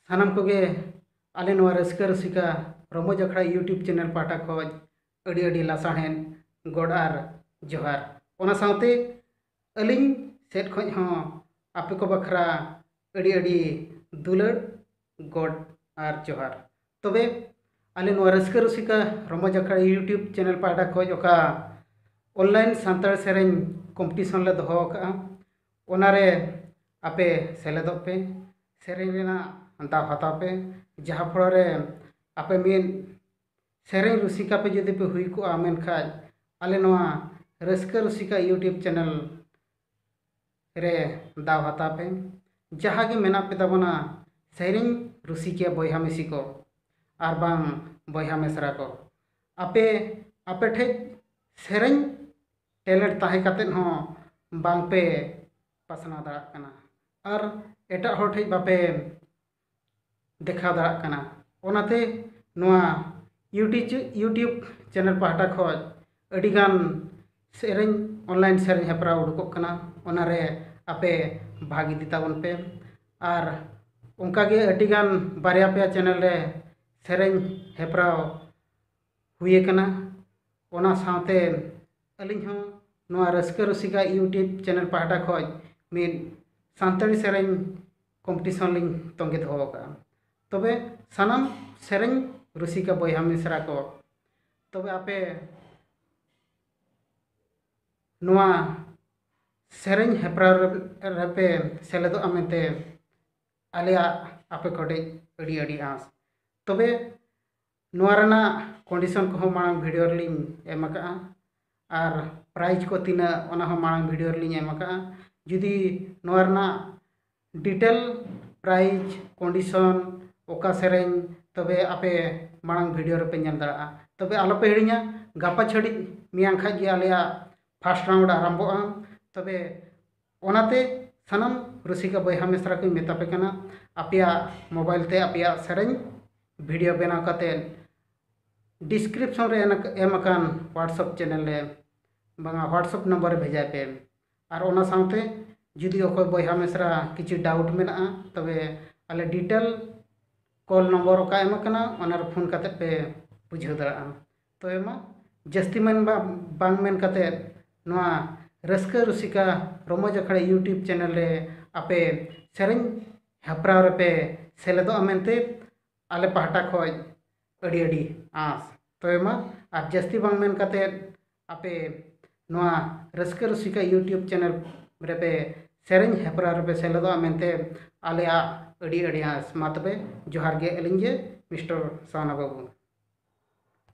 सानाम कोगे आले नवा रस्का रसिका रमोज अखड़ा यूट्यूब चैनल पाटा खोज अड़ी अड़ी लासाहेन गोड आर जोहार ओना साउते अलिंग सेट खोज हो आपे को बखरा अड़ी अड़ी दुलड़ गोड आर जोहार तबे आले नवा रस्का रसिका रमोज अखड़ा यूट्यूब चैनल पाटा खोज ओका ऑनलाइन सांतार सेरेन कॉम्पिटिशन ले दोहो का ओनारे आपे सेलेदोग पे सेरेन रेना दाव हताव पे जहाँ फल आपे मेन सेरेन रुसिका पे जुदी पे हुई को मेनखाज आले नवा रस्का रुसिका यूट्यूब चैनल रे दाव हताव पे जहाँ के मेना पे तबना सेरेन रुसिका बयहा मिसी को आर बांग बयहा मेसरा को आपे आपे ठे सेरेन टैलेंट ताहे कातेन हो बांग पे पासना दाड़ा कना और एटा हर ठे बापे देखा दाड़ा कना ओनाते नवा यूट्यूब चैनल पाहटा खोज अडिगान सेरेन ऑनलाइन सेरेन हेपरा उडुकोग कना ओनारे आपे भागी दिताबन पे और उनकागे अडिगान बारिया पे चैनल रे सेरेन हेपरा हुए कना ओना साथे अलिंग हो नवा रस्का रसिका यूट्यूब चैनल पाहटा खोज मिद सानताड़ी सेरेन कॉम्पिटिशन लिंग तोंगे दोहो का तबे सानाम सेरेन रुसिका बयहा मिसरा को तबे आपे नवा सेरेन हेपरा रपे सेलेदो अमेते आलिया आपे कोडे अड़ी अड़ी आस तबे नवा रना कंडीशन को मांग वीडियो लिंग एमका और प्राइज को तीना ओना हो मांग वीडियो लिंग एमका जुदी नवा रना डिटेल प्राइज कंडीशन ओका सेरेन तबे आपे मांग वीडियो रे नेल दाड़ा तबे आलोपे हिड़िया गापा छड़ी मियां खाज आलिया फर्स्ट राउंड आरंभोआ तबे ओनाते सानाम रुसिका बयहा मिसरा को मेतापे कना आपिया मोबाइल ते आपिया सेरेन वीडियो बनाव काते डिस्क्रिप्शन रे एमकान व्हाट्सएप चैनल रे बांगा व्हाट्सएप नंबर भेजा पे और ओना साथे जुदी अखय बयहा मिसरा किछि डाउट मेना तबे आले डिटेल कॉल नंबर का एमकना ओनार फोन काते पे बुझाव दाड़ा तो एमा जस्ती मन बांग मेन काते नवा रस्का रुसिका रमोज अखड़ा यूट्यूब चैनल रे आपे सेरेन हेपरा रे पे सेलेदो अमेनते आले पाहटा खोज अड़ी अड़ी आस तो एमा और जस्ती बांग मेन काते आपे नवा रस्का रुसिका यूट्यूब चैनल रे पे सेरेन हेपरा रे पे सेलेदो अमेनते आले अड़ी अड़ी आस मा तबे जोहार गे अलिंग जे मिस्टर सावना बाबू।